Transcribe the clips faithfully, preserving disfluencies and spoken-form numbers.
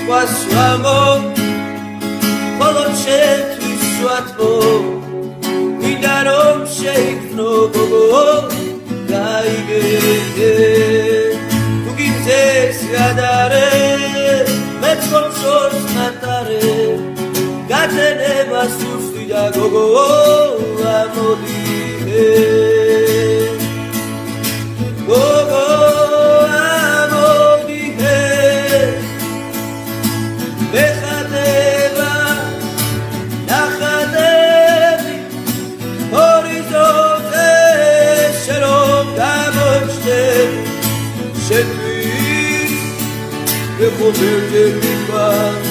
სიტყვას ვამო მხოლოდ შენთვის ვათმო მინდა რომ შეიქმნო გოგო გაიგე თუ გიძეს გადარე მე თქოს შორს მატარე გათენება სუსტი და გოგო ამოდი გოგო ამოდი მეხატება ნახატები ჰორიზონტზე შერომ გამოჩნდები შენთვის მეხომერჯერ მიყვარს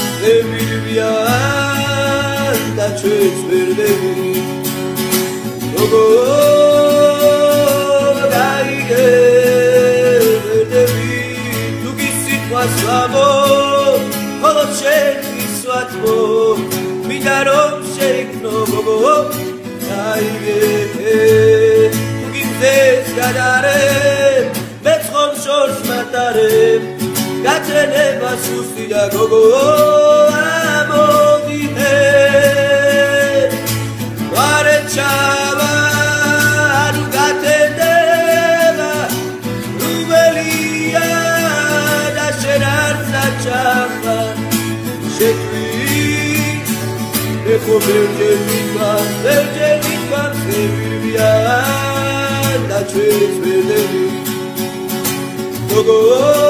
ემილვიან და ჩვენს ვერდები გოგო გაიგე ვერდები თუ გისიტყვას ვამო მხოლოდ შენთვის ვათმო მინდა რომ შეიქმნო გოგო გაიგე თუ გიმძეს გადარე მე ცხომ შორს მატარე გათენება სუსტი და გოგო ამოდი ვარე ჩავა ანუ გათენდება რუბელია და შენ არც დაჩახა შეტყვის ეხო ვერჯერ მიყვარს ვერჯერ მიყვარს ემირვიან და ჩვენს ვერდები გოგო